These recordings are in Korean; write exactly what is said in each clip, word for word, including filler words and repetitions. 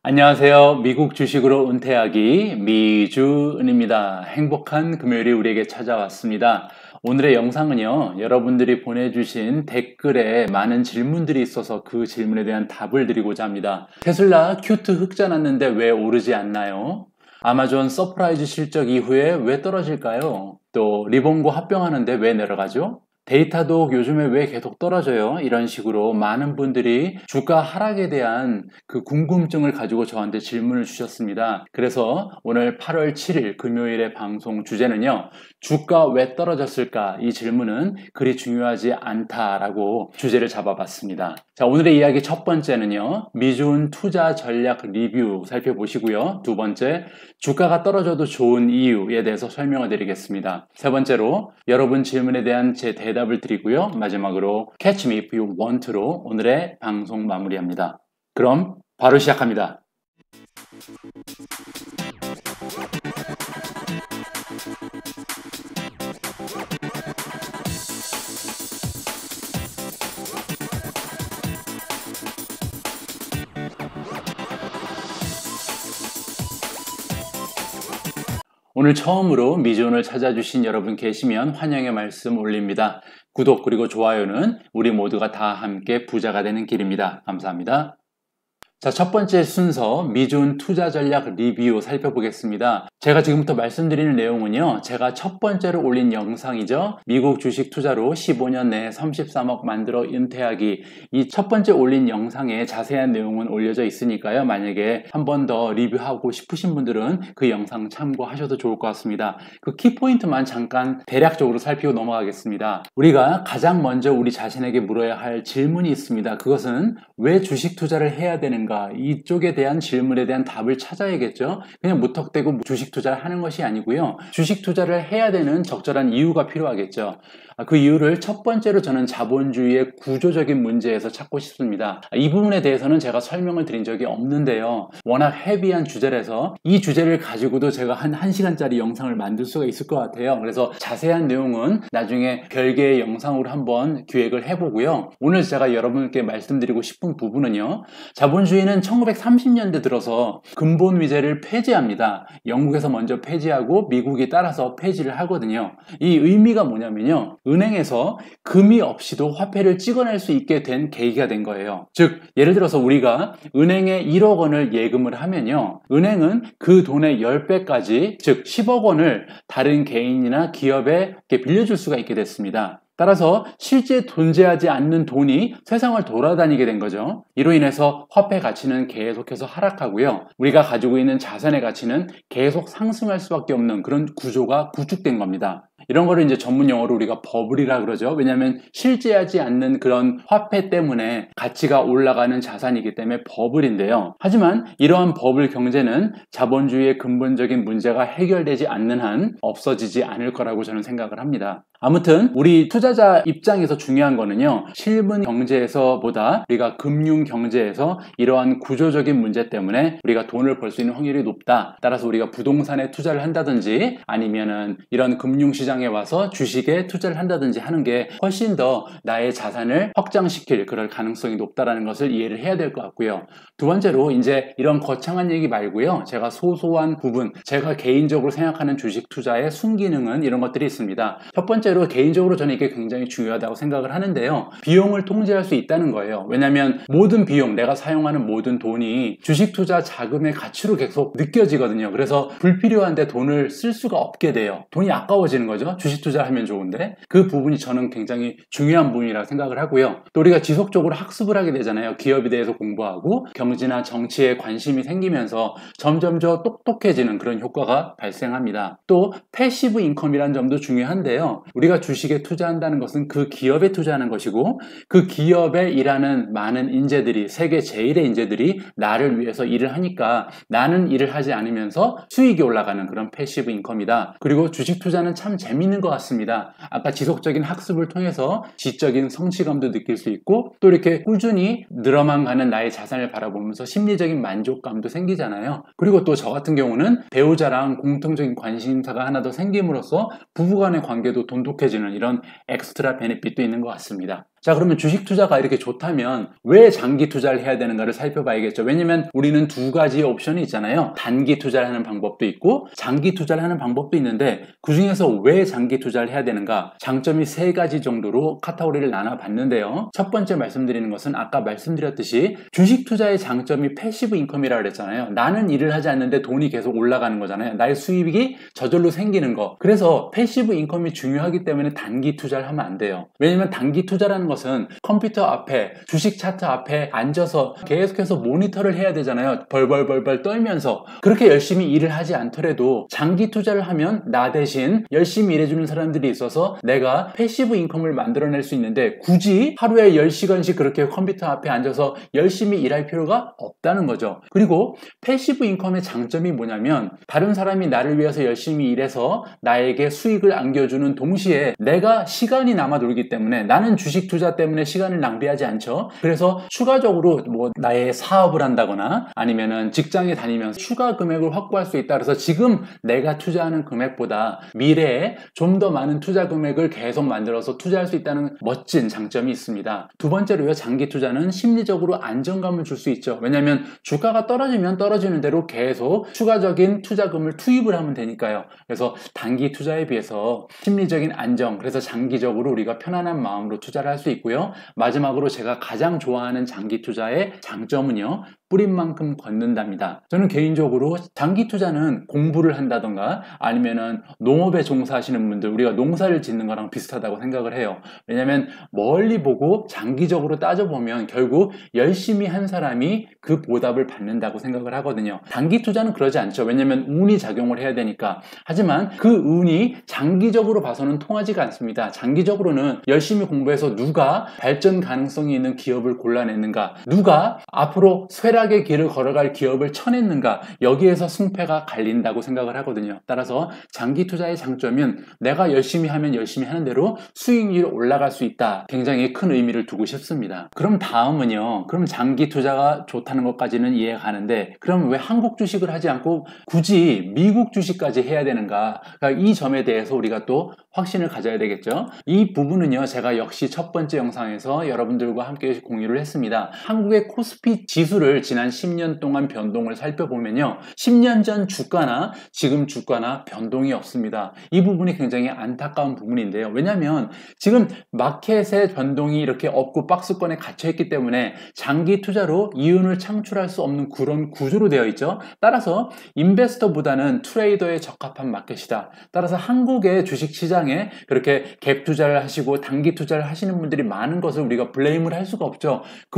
안녕하세요. 미국 주식으로 은퇴하기 미주은입니다. 행복한 금요일이 우리에게 찾아왔습니다. 오늘의 영상은요, 여러분들이 보내주신 댓글에 많은 질문들이 있어서 그 질문에 대한 답을 드리고자 합니다. 테슬라 큐트 흑자 났는데 왜 오르지 않나요? 아마존 서프라이즈 실적 이후에 왜 떨어질까요? 또 리본고 합병하는데 왜 내려가죠? 데이터독 요즘에 왜 계속 떨어져요? 이런 식으로 많은 분들이 주가 하락에 대한 그 궁금증을 가지고 저한테 질문을 주셨습니다. 그래서 오늘 팔월 칠일 금요일의 방송 주제는요, 주가 왜 떨어졌을까? 이 질문은 그리 중요하지 않다라고 주제를 잡아봤습니다. 자, 오늘의 이야기 첫 번째는요, 미주은 투자 전략 리뷰 살펴보시고요. 두 번째, 주가가 떨어져도 좋은 이유에 대해서 설명을 드리겠습니다. 세 번째로 여러분 질문에 대한 제 대답을 드리고요. 마지막으로 Catch Me If You Want로 오늘의 방송 마무리합니다. 그럼 바로 시작합니다. 오늘 처음으로 미주은을 찾아주신 여러분 계시면 환영의 말씀 올립니다. 구독 그리고 좋아요는 우리 모두가 다 함께 부자가 되는 길입니다. 감사합니다. 자, 첫 번째 순서 미주은 투자 전략 리뷰 살펴보겠습니다. 제가 지금부터 말씀드리는 내용은요, 제가 첫 번째로 올린 영상이죠. 미국 주식 투자로 십오 년 내에 삼십삼억 만들어 은퇴하기. 이 첫 번째 올린 영상에 자세한 내용은 올려져 있으니까요. 만약에 한 번 더 리뷰하고 싶으신 분들은 그 영상 참고하셔도 좋을 것 같습니다. 그 키포인트만 잠깐 대략적으로 살피고 넘어가겠습니다. 우리가 가장 먼저 우리 자신에게 물어야 할 질문이 있습니다. 그것은 왜 주식 투자를 해야 되는가? 이쪽에 대한 질문에 대한 답을 찾아야겠죠. 그냥 무턱대고 주식 투자를 하는 것이 아니고요. 주식 투자를 해야 되는 적절한 이유가 필요하겠죠. 그 이유를 첫 번째로 저는 자본주의의 구조적인 문제에서 찾고 싶습니다. 이 부분에 대해서는 제가 설명을 드린 적이 없는데요. 워낙 헤비한 주제라서 이 주제를 가지고도 제가 한 1시간짜리 영상을 만들 수가 있을 것 같아요. 그래서 자세한 내용은 나중에 별개의 영상으로 한번 기획을 해보고요. 오늘 제가 여러분께 말씀드리고 싶은 부분은요. 자본주의는 천구백삼십 년대 들어서 근본 위제를 폐지합니다. 영국에서 먼저 폐지하고 미국이 따라서 폐지를 하거든요. 이 의미가 뭐냐면요. 은행에서 금이 없이도 화폐를 찍어낼 수 있게 된 계기가 된 거예요. 즉, 예를 들어서 우리가 은행에 일억 원을 예금을 하면요. 은행은 그 돈의 십 배까지, 즉 십억 원을 다른 개인이나 기업에 빌려줄 수가 있게 됐습니다. 따라서 실제 존재하지 않는 돈이 세상을 돌아다니게 된 거죠. 이로 인해서 화폐 가치는 계속해서 하락하고요. 우리가 가지고 있는 자산의 가치는 계속 상승할 수밖에 없는 그런 구조가 구축된 겁니다. 이런 거를 이제 전문 용어로 우리가 버블이라 그러죠. 왜냐하면 실제하지 않는 그런 화폐 때문에 가치가 올라가는 자산이기 때문에 버블인데요. 하지만 이러한 버블 경제는 자본주의의 근본적인 문제가 해결되지 않는 한 없어지지 않을 거라고 저는 생각을 합니다. 아무튼 우리 투자자 입장에서 중요한 거는요, 실문 경제에서보다 우리가 금융 경제에서 이러한 구조적인 문제 때문에 우리가 돈을 벌 수 있는 확률이 높다. 따라서 우리가 부동산에 투자를 한다든지 아니면은 이런 금융시장에 와서 주식에 투자를 한다든지 하는 게 훨씬 더 나의 자산을 확장시킬 그럴 가능성이 높다라는 것을 이해를 해야 될 것 같고요. 두 번째로 이제 이런 거창한 얘기 말고요, 제가 소소한 부분, 제가 개인적으로 생각하는 주식 투자의 순기능은 이런 것들이 있습니다. 첫 번째 개인적으로 저는 이게 굉장히 중요하다고 생각을 하는데요. 비용을 통제할 수 있다는 거예요. 왜냐하면 모든 비용, 내가 사용하는 모든 돈이 주식 투자 자금의 가치로 계속 느껴지거든요. 그래서 불필요한데 돈을 쓸 수가 없게 돼요. 돈이 아까워지는 거죠. 주식 투자를 하면 좋은데. 그 부분이 저는 굉장히 중요한 부분이라고 생각을 하고요. 또 우리가 지속적으로 학습을 하게 되잖아요. 기업에 대해서 공부하고 경제나 정치에 관심이 생기면서 점점 더 똑똑해지는 그런 효과가 발생합니다. 또 패시브 인컴이라는 점도 중요한데요. 우리가 주식에 투자한다는 것은 그 기업에 투자하는 것이고 그 기업에 일하는 많은 인재들이, 세계 제일의 인재들이 나를 위해서 일을 하니까 나는 일을 하지 않으면서 수익이 올라가는 그런 패시브 인컴이다. 그리고 주식 투자는 참 재밌는 것 같습니다. 아까 지속적인 학습을 통해서 지적인 성취감도 느낄 수 있고 또 이렇게 꾸준히 늘어만 가는 나의 자산을 바라보면서 심리적인 만족감도 생기잖아요. 그리고 또 저 같은 경우는 배우자랑 공통적인 관심사가 하나 더 생김으로써 부부간의 관계도 돈독해지는 이런 엑스트라 베네핏도 있는 것 같습니다. 자, 그러면 주식 투자가 이렇게 좋다면 왜 장기 투자를 해야 되는가를 살펴봐야겠죠. 왜냐면 우리는 두 가지의 옵션이 있잖아요. 단기 투자를 하는 방법도 있고 장기 투자를 하는 방법도 있는데 그 중에서 왜 장기 투자를 해야 되는가? 장점이 세 가지 정도로 카테고리를 나눠봤는데요. 첫 번째 말씀드리는 것은 아까 말씀드렸듯이 주식 투자의 장점이 패시브 인컴이라고 그랬잖아요. 나는 일을 하지 않는데 돈이 계속 올라가는 거잖아요. 나의 수입이 저절로 생기는 거. 그래서 패시브 인컴이 중요하기 때문에 단기 투자를 하면 안 돼요. 왜냐면 단기 투자라는 것은 컴퓨터 앞에 주식 차트 앞에 앉아서 계속해서 모니터를 해야 되잖아요. 벌벌벌벌 떨면서 그렇게 열심히 일을 하지 않더라도 장기 투자를 하면 나 대신 열심히 일해주는 사람들이 있어서 내가 패시브 인컴을 만들어낼 수 있는데 굳이 하루에 열 시간씩 그렇게 컴퓨터 앞에 앉아서 열심히 일할 필요가 없다는 거죠. 그리고 패시브 인컴의 장점이 뭐냐면 다른 사람이 나를 위해서 열심히 일해서 나에게 수익을 안겨주는 동시에 내가 시간이 남아 돌기 때문에 나는 주식 투자 때문에 시간을 낭비하지 않죠. 그래서 추가적으로 뭐 나의 사업을 한다거나 아니면은 직장에 다니면서 추가 금액을 확보할 수 있다. 그래서 지금 내가 투자하는 금액보다 미래에 좀 더 많은 투자 금액을 계속 만들어서 투자할 수 있다는 멋진 장점이 있습니다. 두 번째로요, 장기 투자는 심리적으로 안정감을 줄 수 있죠. 왜냐하면 주가가 떨어지면 떨어지는 대로 계속 추가적인 투자금을 투입을 하면 되니까요. 그래서 단기 투자에 비해서 심리적인 안정, 그래서 장기적으로 우리가 편안한 마음으로 투자를 할 수 있고요. 마지막으로 제가 가장 좋아하는 장기 투자의 장점은요, 뿌린 만큼 걷는답니다. 저는 개인적으로 장기 투자는 공부를 한다던가 아니면은 농업에 종사하시는 분들, 우리가 농사를 짓는 거랑 비슷하다고 생각을 해요. 왜냐하면 멀리 보고 장기적으로 따져보면 결국 열심히 한 사람이 그 보답을 받는다고 생각을 하거든요. 단기 투자는 그러지 않죠. 왜냐하면 운이 작용을 해야 되니까. 하지만 그 운이 장기적으로 봐서는 통하지가 않습니다. 장기적으로는 열심히 공부해서 누가 발전 가능성이 있는 기업을 골라냈는가, 누가 앞으로 쇠락의 길을 걸어갈 기업을 쳐냈는가, 여기에서 승패가 갈린다고 생각을 하거든요. 따라서 장기 투자의 장점은 내가 열심히 하면 열심히 하는 대로 수익률이 올라갈 수 있다. 굉장히 큰 의미를 두고 싶습니다. 그럼 다음은요, 그럼 장기 투자가 좋다는 것까지는 이해가 가는데 그럼 왜 한국 주식을 하지 않고 굳이 미국 주식까지 해야 되는가? 그러니까 이 점에 대해서 우리가 또 확신을 가져야 되겠죠. 이 부분은요, 제가 역시 첫 번째 영상에서 여러분들과 함께 공유를 했습니다. 한국의 코스피 지수를 지난 십 년 동안 변동을 살펴보면요, 십 년 전 주가나 지금 주가나 변동이 없습니다. 이 부분이 굉장히 안타까운 부분인데요. 왜냐하면 지금 마켓의 변동이 이렇게 없고 박스권에 갇혀있기 때문에 장기 투자로 이윤을 창출할 수 없는 그런 구조로 되어 있죠. 따라서 인베스터보다는 트레이더에 적합한 마켓이다. 따라서 한국의 주식시장에 그렇게 갭 투자를 하시고 단기 투자를 하시는 분들이 많은 것을 우리가 블레임을 할 수가 없죠.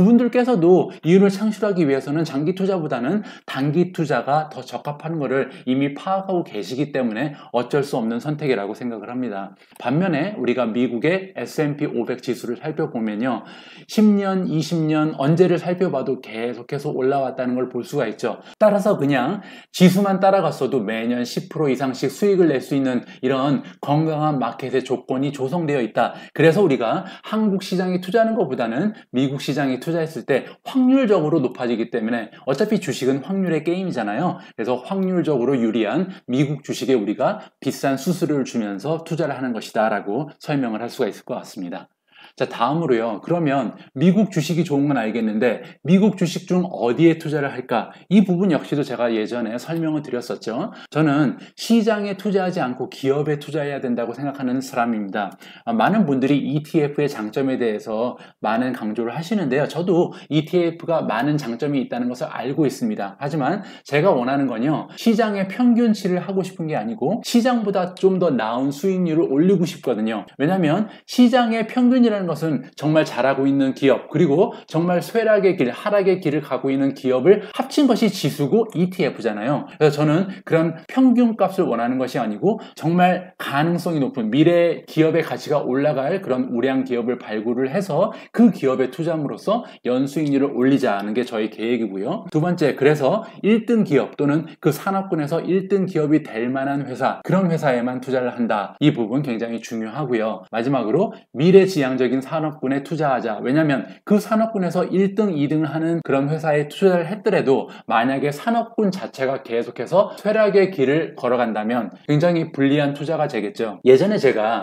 그분들께서도 이윤을 창출하기 위해서는 장기 투자보다는 단기 투자가 더 적합한 것을 이미 파악하고 계시기 때문에 어쩔 수 없는 선택이라고 생각을 합니다. 반면에 우리가 미국의 에스 앤 피 오백 지수를 살펴보면요, 십 년, 이십 년 언제를 살펴봐도 계속해서 올라왔다는 걸 볼 수가 있죠. 따라서 그냥 지수만 따라갔어도 매년 십 퍼센트 이상씩 수익을 낼 수 있는 이런 건강한 마켓의 조건이 조성되어 있다. 그래서 우리가 한국 시장에 투자하는 것보다는 미국 시장에 투자했을 때 확률적으로 높아지기 때문에 어차피 주식은 확률의 게임이잖아요. 그래서 확률적으로 유리한 미국 주식에 우리가 비싼 수수료를 주면서 투자를 하는 것이다 라고 설명을 할 수가 있을 것 같습니다. 자, 다음으로요. 그러면 미국 주식이 좋은 건 알겠는데 미국 주식 중 어디에 투자를 할까? 이 부분 역시도 제가 예전에 설명을 드렸었죠. 저는 시장에 투자하지 않고 기업에 투자해야 된다고 생각하는 사람입니다. 많은 분들이 이 티 에프의 장점에 대해서 많은 강조를 하시는데요. 저도 이 티 에프가 많은 장점이 있다는 것을 알고 있습니다. 하지만 제가 원하는 건요, 시장의 평균치를 하고 싶은 게 아니고 시장보다 좀 더 나은 수익률을 올리고 싶거든요. 왜냐하면 시장의 평균이라는 것은 정말 잘하고 있는 기업, 그리고 정말 쇠락의 길, 하락의 길을 가고 있는 기업을 합친 것이 지수고 이 티 에프잖아요. 그래서 저는 그런 평균값을 원하는 것이 아니고 정말 가능성이 높은 미래 기업의 가치가 올라갈 그런 우량 기업을 발굴을 해서 그 기업에 투자함으로써 연수익률을 올리자는 게 저희 계획이고요. 두 번째, 그래서 일 등 기업 또는 그 산업군에서 일 등 기업이 될 만한 회사, 그런 회사에만 투자를 한다. 이 부분 굉장히 중요하고요. 마지막으로 미래지향적인 산업군에 투자하자. 왜냐하면 그 산업군에서 일 등, 이 등을 하는 그런 회사에 투자를 했더라도 만약에 산업군 자체가 계속해서 쇠락의 길을 걸어간다면 굉장히 불리한 투자가 되겠죠. 예전에 제가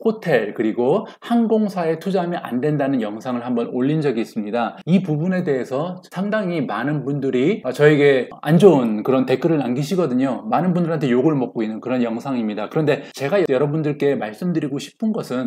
호텔 그리고 항공사에 투자하면 안 된다는 영상을 한번 올린 적이 있습니다. 이 부분에 대해서 상당히 많은 분들이 저에게 안 좋은 그런 댓글을 남기시거든요. 많은 분들한테 욕을 먹고 있는 그런 영상입니다. 그런데 제가 여러분들께 말씀드리고 싶은 것은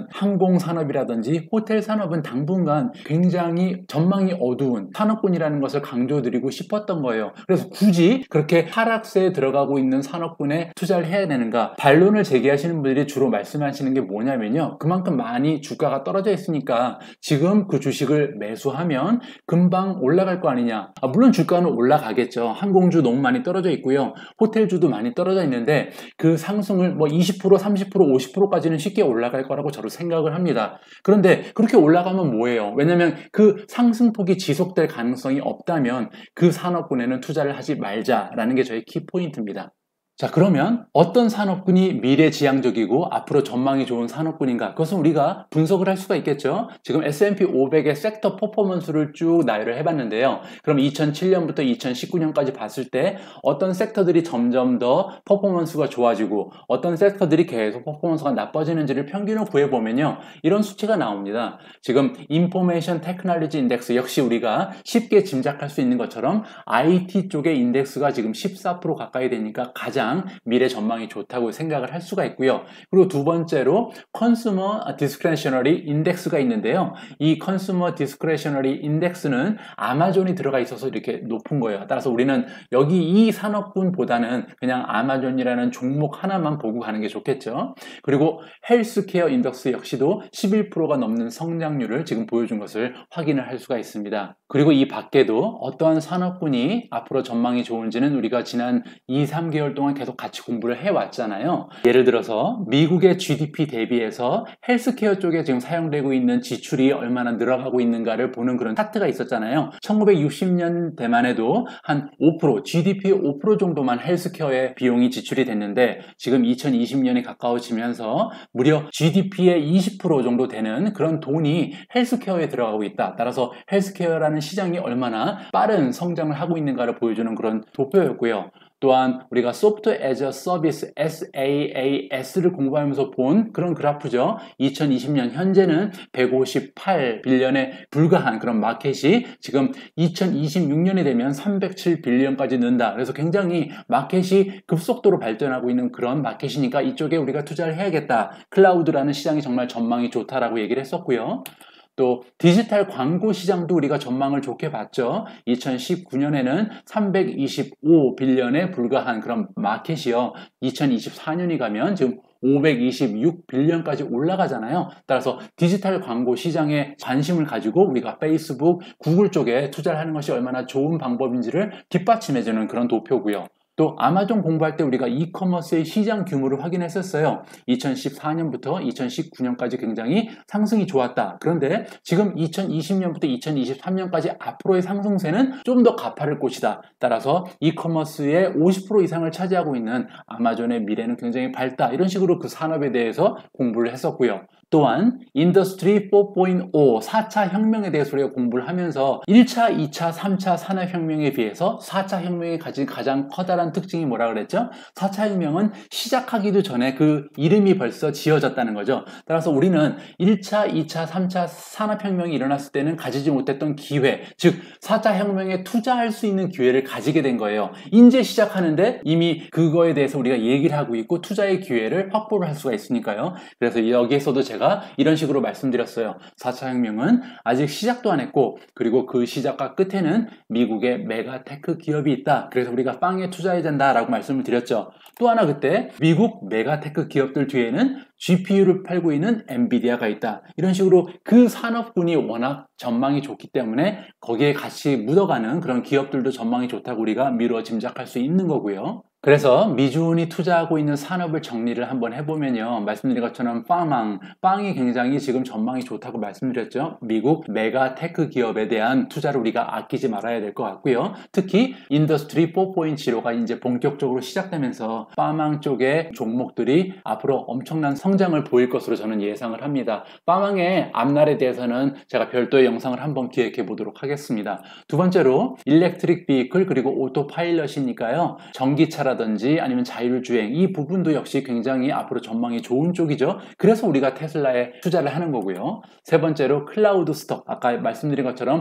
항공산업이라든지 호텔 산업은 당분간 굉장히 전망이 어두운 산업군이라는 것을 강조드리고 싶었던 거예요. 그래서 굳이 그렇게 하락세에 들어가고 있는 산업군에 투자를 해야 되는가? 반론을 제기하시는 분들이 주로 말씀하시는 게 뭐냐면요, 그만큼 많이 주가가 떨어져 있으니까 지금 그 주식을 매수하면 금방 올라갈 거 아니냐. 아, 물론 주가는 올라가겠죠. 항공주 너무 많이 떨어져 있고요, 호텔주도 많이 떨어져 있는데 그 상승을 뭐 이십 퍼센트, 삼십 퍼센트, 오십 퍼센트까지는 쉽게 올라갈 거라고 저도 생각을 합니다. 그런데 그렇게 올라가면 뭐예요? 왜냐면 그 상승폭이 지속될 가능성이 없다면 그 산업군에는 투자를 하지 말자라는 게 저의 키포인트입니다. 자, 그러면 어떤 산업군이 미래지향적이고 앞으로 전망이 좋은 산업군인가? 그것은 우리가 분석을 할 수가 있겠죠. 지금 에스 앤 피 오백의 섹터 퍼포먼스를 쭉 나열을 해봤는데요. 그럼 이천칠 년부터 이천십구 년까지 봤을 때 어떤 섹터들이 점점 더 퍼포먼스가 좋아지고 어떤 섹터들이 계속 퍼포먼스가 나빠지는지를 평균을 구해보면요, 이런 수치가 나옵니다. 지금 인포메이션 테크놀로지 인덱스, 역시 우리가 쉽게 짐작할 수 있는 것처럼 아이티 쪽의 인덱스가 지금 십사 퍼센트 가까이 되니까 가장 미래 전망이 좋다고 생각을 할 수가 있고요. 그리고 두 번째로 컨슈머 디스크레셔너리 인덱스가 있는데요. 이 컨슈머 디스크레셔너리 인덱스는 아마존이 들어가 있어서 이렇게 높은 거예요. 따라서 우리는 여기 이 산업군보다는 그냥 아마존이라는 종목 하나만 보고 가는 게 좋겠죠. 그리고 헬스케어 인덱스 역시도 십일 퍼센트가 넘는 성장률을 지금 보여준 것을 확인을 할 수가 있습니다. 그리고 이 밖에도 어떠한 산업군이 앞으로 전망이 좋은지는 우리가 지난 이, 삼 개월 동안 계속 같이 공부를 해왔잖아요. 예를 들어서 미국의 지 디 피 대비해서 헬스케어 쪽에 지금 사용되고 있는 지출이 얼마나 늘어가고 있는가를 보는 그런 차트가 있었잖아요. 천구백육십 년대만 해도 한 오 퍼센트, 지 디 피 오 퍼센트 정도만 헬스케어에 비용이 지출이 됐는데 지금 이천이십 년이 가까워지면서 무려 지 디 피의 이십 퍼센트 정도 되는 그런 돈이 헬스케어에 들어가고 있다. 따라서 헬스케어라는 시장이 얼마나 빠른 성장을 하고 있는가를 보여주는 그런 도표였고요. 또한 우리가 소프트웨어 애즈 어 서비스 에스 에이 에이 에스를 공부하면서 본 그런 그래프죠. 이천이십 년 현재는 백오십팔 빌리언에 불과한 그런 마켓이 지금 이천이십육 년이 되면 삼백칠 빌리언까지 는다. 그래서 굉장히 마켓이 급속도로 발전하고 있는 그런 마켓이니까 이쪽에 우리가 투자를 해야겠다. 클라우드라는 시장이 정말 전망이 좋다라고 얘기를 했었고요. 또 디지털 광고 시장도 우리가 전망을 좋게 봤죠. 이천십구 년에는 삼백이십오 빌리언에 불과한 그런 마켓이요, 이천이십사 년이 가면 지금 오백이십육 빌리언까지 올라가잖아요. 따라서 디지털 광고 시장에 관심을 가지고 우리가 페이스북, 구글 쪽에 투자를 하는 것이 얼마나 좋은 방법인지를 뒷받침해주는 그런 도표고요. 또 아마존 공부할 때 우리가 이커머스의 시장 규모를 확인했었어요. 이천십사 년부터 이천십구 년까지 굉장히 상승이 좋았다. 그런데 지금 이천이십 년부터 이천이십삼 년까지 앞으로의 상승세는 좀 더 가파를 곳이다. 따라서 이커머스의 오십 퍼센트 이상을 차지하고 있는 아마존의 미래는 굉장히 밝다. 이런 식으로 그 산업에 대해서 공부를 했었고요. 또한 인더스트리 사 점 오, 사 차 혁명에 대해서 우리가 공부를 하면서 일 차, 이 차, 삼 차 산업혁명에 비해서 사 차 혁명이 가진 가장 커다란 특징이 뭐라 그랬죠? 사 차 혁명은 시작하기도 전에 그 이름이 벌써 지어졌다는 거죠. 따라서 우리는 일 차, 이 차, 삼 차 산업혁명이 일어났을 때는 가지지 못했던 기회, 즉 사 차 혁명에 투자할 수 있는 기회를 가지게 된 거예요. 이제 시작하는데 이미 그거에 대해서 우리가 얘기를 하고 있고 투자의 기회를 확보를 할 수가 있으니까요. 그래서 여기에서도 제가 제가 이런 식으로 말씀드렸어요. 사 차 혁명은 아직 시작도 안 했고, 그리고 그 시작과 끝에는 미국의 메가테크 기업이 있다. 그래서 우리가 빵에 투자해야 된다라고 말씀을 드렸죠. 또 하나 그때 미국 메가테크 기업들 뒤에는 지 피 유를 팔고 있는 엔비디아가 있다. 이런 식으로 그 산업군이 워낙 전망이 좋기 때문에 거기에 같이 묻어가는 그런 기업들도 전망이 좋다고 우리가 미루어 짐작할 수 있는 거고요. 그래서 미주은이 투자하고 있는 산업을 정리를 한번 해보면요, 말씀드린 것처럼 빵망, 빵이 굉장히 지금 전망이 좋다고 말씀드렸죠. 미국 메가테크 기업에 대한 투자를 우리가 아끼지 말아야 될 것 같고요. 특히 인더스트리 사 점 영가 이제 본격적으로 시작되면서 빵망 쪽의 종목들이 앞으로 엄청난 성장을 보일 것으로 저는 예상을 합니다. 빠망의 앞날에 대해서는 제가 별도의 영상을 한번 기획해 보도록 하겠습니다. 두 번째로 일렉트릭 비클 그리고 오토파일럿이니까요. 전기차라든지 아니면 자율주행 이 부분도 역시 굉장히 앞으로 전망이 좋은 쪽이죠. 그래서 우리가 테슬라에 투자를 하는 거고요. 세 번째로 클라우드 스톡, 아까 말씀드린 것처럼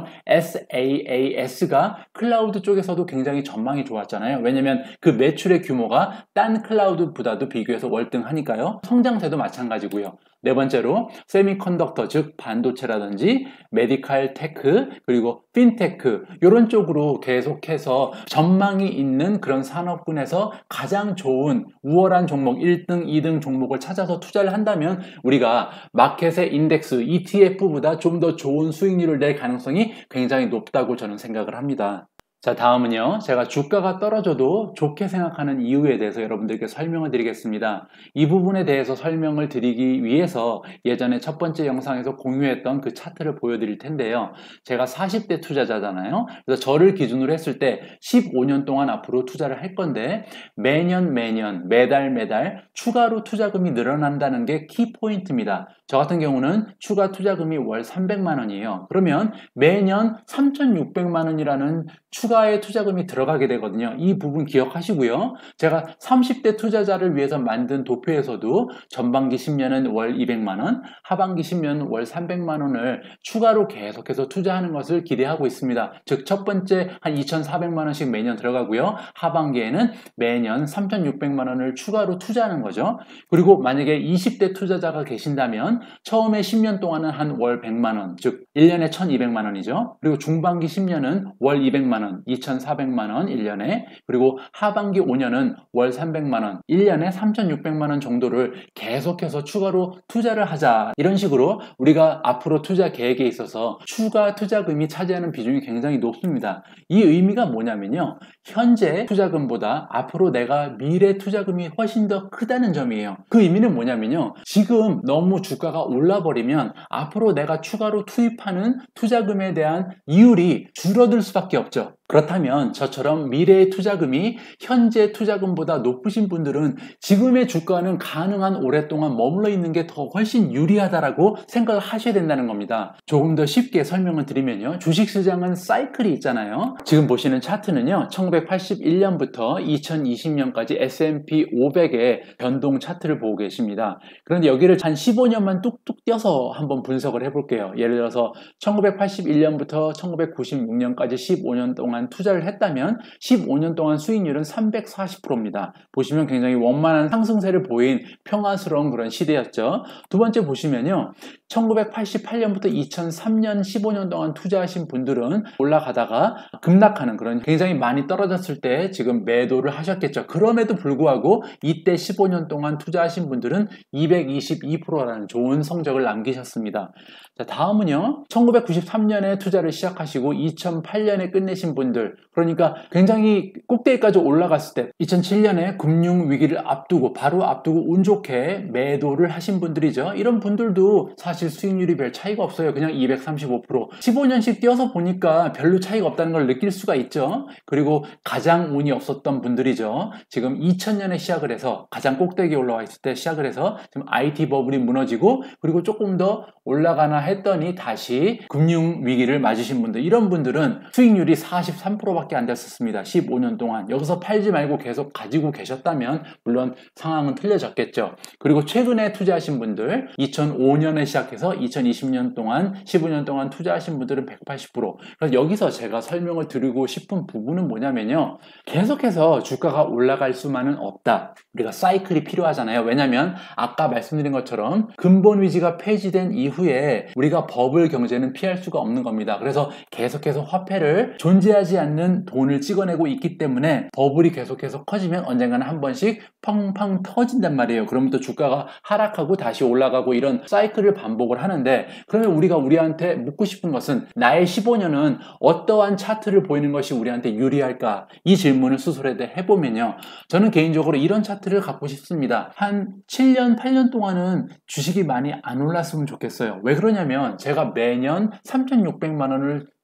사as가 클라우드 쪽에서도 굉장히 전망이 좋았잖아요. 왜냐면 그 매출의 규모가 딴 클라우드보다도 비교해서 월등하니까요. 성장세도 마찬가지고요. 네 번째로 세미컨덕터, 즉 반도체라든지 메디칼 테크 그리고 핀테크 이런 쪽으로 계속해서 전망이 있는 그런 산업군에서 가장 좋은 우월한 종목 일 등, 이 등 종목을 찾아서 투자를 한다면 우리가 마켓의 인덱스 이티에프보다 좀 더 좋은 수익률을 낼 가능성이 굉장히 높다고 저는 생각을 합니다. 자, 다음은요. 제가 주가가 떨어져도 좋게 생각하는 이유에 대해서 여러분들께 설명을 드리겠습니다. 이 부분에 대해서 설명을 드리기 위해서 예전에 첫 번째 영상에서 공유했던 그 차트를 보여드릴 텐데요. 제가 사십 대 투자자잖아요. 그래서 저를 기준으로 했을 때 십오 년 동안 앞으로 투자를 할 건데 매년 매년 매달 매달 추가로 투자금이 늘어난다는 게 키포인트입니다. 저 같은 경우는 추가 투자금이 월 삼백만 원이에요. 그러면 매년 삼천육백만 원이라는 추가의 투자금이 들어가게 되거든요. 이 부분 기억하시고요. 제가 삼십 대 투자자를 위해서 만든 도표에서도 전반기 십 년은 월 이백만 원, 하반기 십 년은 월 삼백만 원을 추가로 계속해서 투자하는 것을 기대하고 있습니다. 즉 첫 번째 한 이천사백만 원씩 매년 들어가고요. 하반기에는 매년 삼천육백만 원을 추가로 투자하는 거죠. 그리고 만약에 이십 대 투자자가 계신다면 처음에 십 년 동안은 한 월 백만 원, 즉 일 년에 천이백만 원이죠. 그리고 중반기 십 년은 월 이백만 원, 이천사백만 원 일 년에, 그리고 하반기 오 년은 월 삼백만 원, 일 년에 삼천육백만 원 정도를 계속해서 추가로 투자를 하자. 이런 식으로 우리가 앞으로 투자 계획에 있어서 추가 투자금이 차지하는 비중이 굉장히 높습니다. 이 의미가 뭐냐면요. 현재 투자금보다 앞으로 내가 미래 투자금이 훨씬 더 크다는 점이에요. 그 의미는 뭐냐면요. 지금 너무 주가가 올라버리면 앞으로 내가 추가로 투입하는 투자금에 대한 이율이 줄어들 수밖에 없죠. 그렇다면 저처럼 미래의 투자금이 현재 투자금보다 높으신 분들은 지금의 주가는 가능한 오랫동안 머물러 있는 게 더 훨씬 유리하다라고 생각을 하셔야 된다는 겁니다. 조금 더 쉽게 설명을 드리면요. 주식시장은 사이클이 있잖아요. 지금 보시는 차트는요. 천구백팔십일 년부터 이천이십 년까지 에스 앤 피 오백의 변동 차트를 보고 계십니다. 그런데 여기를 한 십오 년만 뚝뚝 떼어서 한번 분석을 해볼게요. 예를 들어서 천구백팔십일 년부터 천구백구십육 년까지 십오 년 동안 투자를 했다면 십오 년 동안 수익률은 삼백사십 퍼센트입니다. 보시면 굉장히 원만한 상승세를 보인 평화스러운 그런 시대였죠. 두 번째 보시면요. 천구백팔십팔 년부터 이천삼 년 십오 년 동안 투자하신 분들은 올라가다가 급락하는 그런 굉장히 많이 떨어졌을 때 지금 매도를 하셨겠죠. 그럼에도 불구하고 이때 십오 년 동안 투자하신 분들은 이백이십이 퍼센트라는 좋은 성적을 남기셨습니다. 자, 다음은요. 천구백구십삼 년에 투자를 시작하시고 이천팔 년에 끝내신 분들, 그러니까 굉장히 꼭대기까지 올라갔을 때 이천칠 년에 금융위기를 앞두고 바로 앞두고 운 좋게 매도를 하신 분들이죠. 이런 분들도 사실 수익률이 별 차이가 없어요. 그냥 이백삼십오 퍼센트. 십오 년씩 뛰어서 보니까 별로 차이가 없다는 걸 느낄 수가 있죠. 그리고 가장 운이 없었던 분들이죠. 지금 이천 년에 시작을 해서 가장 꼭대기에 올라와 있을 때 시작을 해서 지금 아이티 버블이 무너지고 그리고 조금 더 올라가나 했더니 다시 금융위기를 맞으신 분들, 이런 분들은 수익률이 사십삼 퍼센트밖에 안 됐었습니다. 십오 년 동안. 여기서 팔지 말고 계속 가지고 계셨다면 물론 상황은 틀려졌겠죠. 그리고 최근에 투자하신 분들, 이천오 년에 시작해서 이천이십 년 동안 십오 년 동안 투자하신 분들은 백팔십 퍼센트. 그래서 여기서 제가 설명을 드리고 싶은 부분은 뭐냐면요. 계속해서 주가가 올라갈 수만은 없다. 우리가 사이클이 필요하잖아요. 왜냐하면 아까 말씀드린 것처럼 근본 위기가 폐지된 이후에 우리가 버블 경제는 피할 수가 없는 겁니다. 그래서 계속해서 화폐를 존재하지 않는 돈을 찍어내고 있기 때문에 버블이 계속해서 커지면 언젠가는 한 번씩 팡팡 터진단 말이에요. 그러면 또 주가가 하락하고 다시 올라가고 이런 사이클을 반복을 하는데, 그러면 우리가 우리한테 묻고 싶은 것은 나의 십오 년은 어떠한 차트를 보이는 것이 우리한테 유리할까? 이 질문을 스스로에 해보면요. 저는 개인적으로 이런 차트를 갖고 싶습니다. 한 칠 년, 팔 년 동안은 주식이 많이 안 올랐으면 좋겠어요. 왜 그러냐면 제가 매년 삼천육백만 원을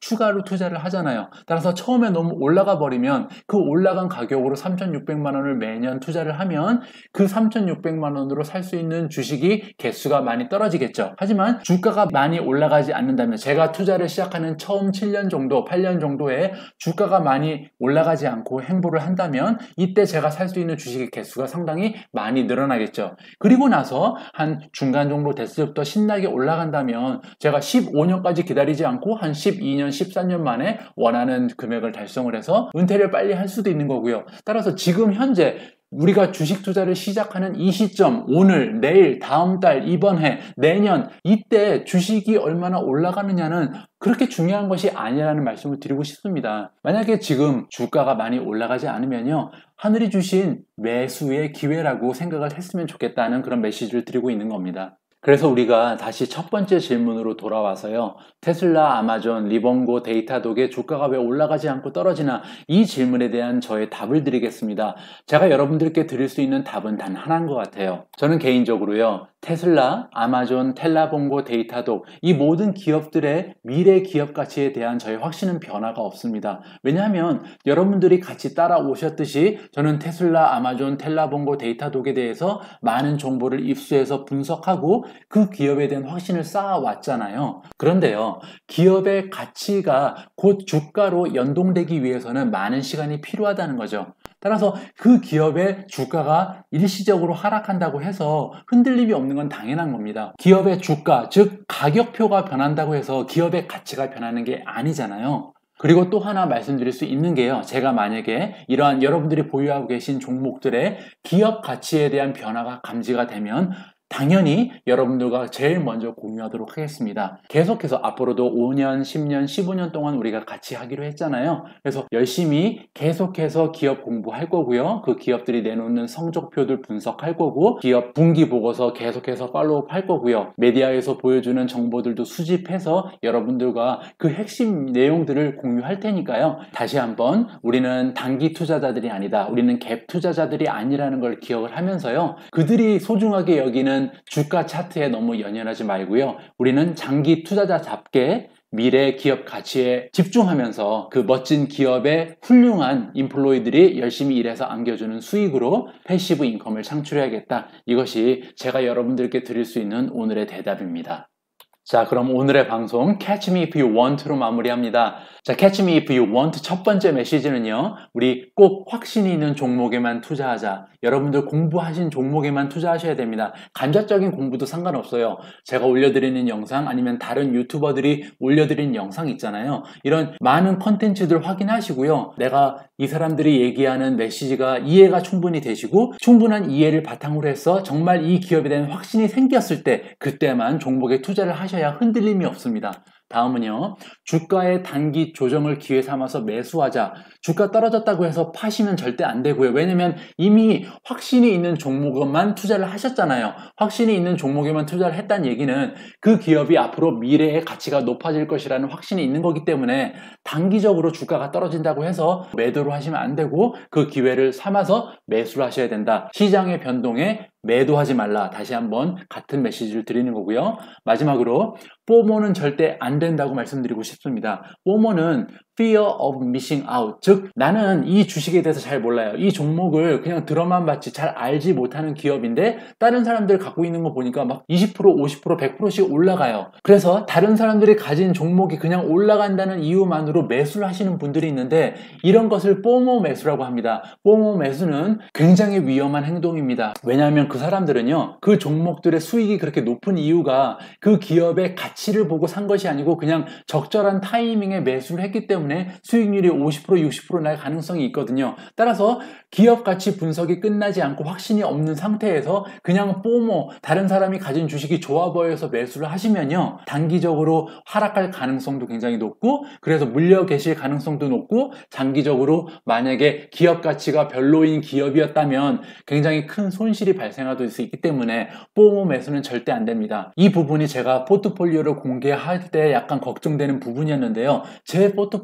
추가로 투자를 하잖아요. 따라서 처음에 너무 올라가 버리면 그 올라간 가격으로 삼천육백만 원을 매년 투자를 하면 그 삼천육백만 원으로 살 수 있는 주식이 개수가 많이 떨어지겠죠. 하지만 주가가 많이 올라가지 않는다면, 제가 투자를 시작하는 처음 칠 년 정도, 팔 년 정도에 주가가 많이 올라가지 않고 행보를 한다면 이때 제가 살 수 있는 주식의 개수가 상당히 많이 늘어나겠죠. 그리고 나서 한 중간 정도 됐을 때부터 신나게 올라간다면 제가 십오 년까지 기다리지 않고 한 십이 년, 십삼 년 만에 원하는 금액을 달성을 해서 은퇴를 빨리 할 수도 있는 거고요. 따라서 지금 현재 우리가 주식 투자를 시작하는 이 시점, 오늘, 내일, 다음 달, 이번 해, 내년, 이때 주식이 얼마나 올라가느냐는 그렇게 중요한 것이 아니라는 말씀을 드리고 싶습니다. 만약에 지금 주가가 많이 올라가지 않으면요, 하늘이 주신 매수의 기회라고 생각을 했으면 좋겠다는 그런 메시지를 드리고 있는 겁니다. 그래서 우리가 다시 첫 번째 질문으로 돌아와서요, 테슬라, 아마존, 리본고, 데이터독의 주가가 왜 올라가지 않고 떨어지나, 이 질문에 대한 저의 답을 드리겠습니다. 제가 여러분들께 드릴 수 있는 답은 단 하나인 것 같아요. 저는 개인적으로요, 테슬라, 아마존, 텔라본고, 데이터독, 이 모든 기업들의 미래 기업 가치에 대한 저의 확신은 변화가 없습니다. 왜냐하면 여러분들이 같이 따라오셨듯이 저는 테슬라, 아마존, 텔라본고, 데이터독에 대해서 많은 정보를 입수해서 분석하고 그 기업에 대한 확신을 쌓아왔잖아요. 그런데요, 기업의 가치가 곧 주가로 연동되기 위해서는 많은 시간이 필요하다는 거죠. 따라서 그 기업의 주가가 일시적으로 하락한다고 해서 흔들림이 없는 건 당연한 겁니다. 기업의 주가, 즉 가격표가 변한다고 해서 기업의 가치가 변하는 게 아니잖아요. 그리고 또 하나 말씀드릴 수 있는 게요, 제가 만약에 이러한 여러분들이 보유하고 계신 종목들의 기업 가치에 대한 변화가 감지가 되면 당연히 여러분들과 제일 먼저 공유하도록 하겠습니다. 계속해서 앞으로도 오 년, 십 년, 십오 년 동안 우리가 같이 하기로 했잖아요. 그래서 열심히 계속해서 기업 공부할 거고요. 그 기업들이 내놓는 성적표들 분석할 거고, 기업 분기 보고서 계속해서 팔로우업 할 거고요. 메디아에서 보여주는 정보들도 수집해서 여러분들과 그 핵심 내용들을 공유할 테니까요. 다시 한번 우리는 단기 투자자들이 아니다, 우리는 갭 투자자들이 아니라는 걸 기억을 하면서요, 그들이 소중하게 여기는 주가 차트에 너무 연연하지 말고요, 우리는 장기 투자자답게 미래 기업 가치에 집중하면서 그 멋진 기업의 훌륭한 인플로이들이 열심히 일해서 안겨주는 수익으로 패시브 인컴을 창출해야겠다. 이것이 제가 여러분들께 드릴 수 있는 오늘의 대답입니다. 자, 그럼 오늘의 방송 Catch Me If You Want로 마무리합니다. 자, Catch Me If You Want 첫 번째 메시지는요, 우리 꼭 확신이 있는 종목에만 투자하자. 여러분들 공부하신 종목에만 투자하셔야 됩니다. 간접적인 공부도 상관없어요. 제가 올려드리는 영상, 아니면 다른 유튜버들이 올려드린 영상 있잖아요. 이런 많은 컨텐츠들 확인하시고요, 내가 이 사람들이 얘기하는 메시지가 이해가 충분히 되시고 충분한 이해를 바탕으로 해서 정말 이 기업에 대한 확신이 생겼을 때, 그때만 종목에 투자를 하셔야 흔들림이 없습니다. 다음은요, 주가의 단기 조정을 기회 삼아서 매수하자. 주가 떨어졌다고 해서 파시면 절대 안 되고요. 왜냐면 이미 확신이 있는 종목에만 투자를 하셨잖아요. 확신이 있는 종목에만 투자를 했다는 얘기는 그 기업이 앞으로 미래의 가치가 높아질 것이라는 확신이 있는 거기 때문에 단기적으로 주가가 떨어진다고 해서 매도를 하시면 안 되고 그 기회를 삼아서 매수를 하셔야 된다. 시장의 변동에 매도하지 말라. 다시 한번 같은 메시지를 드리는 거고요. 마지막으로 포모는 절대 안 된다고 말씀드리고 싶습니다. 포모는 Fear of Missing Out, 즉 나는 이 주식에 대해서 잘 몰라요. 이 종목을 그냥 들어만 봤지 잘 알지 못하는 기업인데 다른 사람들 갖고 있는 거 보니까 막 이십 퍼센트, 오십 퍼센트, 백 퍼센트씩 올라가요. 그래서 다른 사람들이 가진 종목이 그냥 올라간다는 이유만으로 매수를 하시는 분들이 있는데, 이런 것을 포모 매수라고 합니다. 포모 매수는 굉장히 위험한 행동입니다. 왜냐하면 그 사람들은요, 그 종목들의 수익이 그렇게 높은 이유가 그 기업의 가치를 보고 산 것이 아니고 그냥 적절한 타이밍에 매수를 했기 때문에 수익률이 오십 퍼센트, 육십 퍼센트 날 가능성이 있거든요. 따라서 기업 가치 분석이 끝나지 않고 확신이 없는 상태에서 그냥 포모, 다른 사람이 가진 주식이 좋아 보여서 매수를 하시면요, 단기적으로 하락할 가능성도 굉장히 높고, 그래서 물려 계실 가능성도 높고, 장기적으로 만약에 기업 가치가 별로인 기업이었다면 굉장히 큰 손실이 발생할 수 있기 때문에 포모 매수는 절대 안 됩니다. 이 부분이 제가 포트폴리오를 공개할 때 약간 걱정되는 부분이었는데요, 제 포트폴리오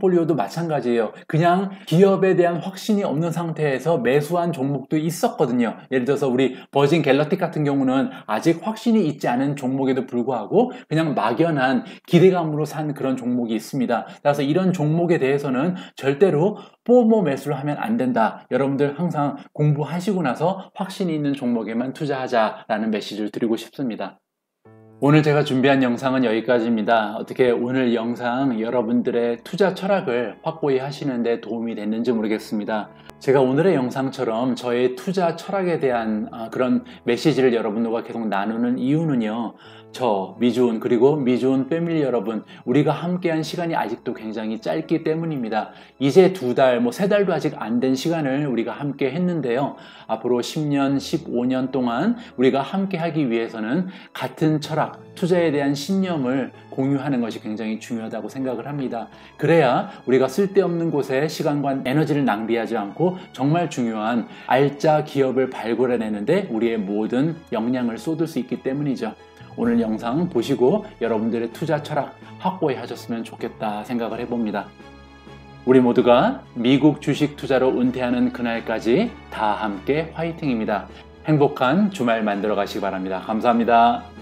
포트폴리오도 마찬가지예요. 그냥 기업에 대한 확신이 없는 상태에서 매수한 종목도 있었거든요. 예를 들어서 우리 버진 갤럭틱 같은 경우는 아직 확신이 있지 않은 종목에도 불구하고 그냥 막연한 기대감으로 산 그런 종목이 있습니다. 따라서 이런 종목에 대해서는 절대로 포모 매수를 하면 안 된다. 여러분들 항상 공부하시고 나서 확신이 있는 종목에만 투자하자라는 메시지를 드리고 싶습니다. 오늘 제가 준비한 영상은 여기까지입니다. 어떻게 오늘 영상 여러분들의 투자 철학을 확고히 하시는 데 도움이 됐는지 모르겠습니다. 제가 오늘의 영상처럼 저의 투자 철학에 대한 그런 메시지를 여러분들과 계속 나누는 이유는요. 저, 미주온, 그리고 미주온 패밀리 여러분, 우리가 함께한 시간이 아직도 굉장히 짧기 때문입니다. 이제 두 달, 뭐 세 달도 아직 안 된 시간을 우리가 함께 했는데요. 앞으로 십 년, 십오 년 동안 우리가 함께 하기 위해서는 같은 철학, 투자에 대한 신념을 공유하는 것이 굉장히 중요하다고 생각을 합니다. 그래야 우리가 쓸데없는 곳에 시간과 에너지를 낭비하지 않고 정말 중요한 알짜 기업을 발굴해내는데 우리의 모든 역량을 쏟을 수 있기 때문이죠. 오늘 영상 보시고 여러분들의 투자 철학 확고히 하셨으면 좋겠다 생각을 해봅니다. 우리 모두가 미국 주식 투자로 은퇴하는 그날까지 다 함께 화이팅입니다. 행복한 주말 만들어 가시기 바랍니다. 감사합니다.